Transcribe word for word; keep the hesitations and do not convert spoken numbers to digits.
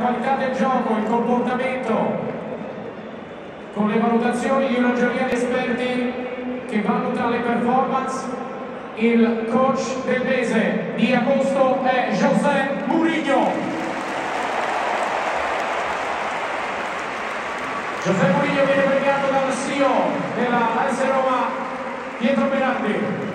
qualità del gioco, il comportamento, con le valutazioni di una giuria di esperti che valuta le performance. Il coach del mese di agosto è José Mourinho. José Mourinho viene premiato dal C E O della A S Roma, Pietro Berardi.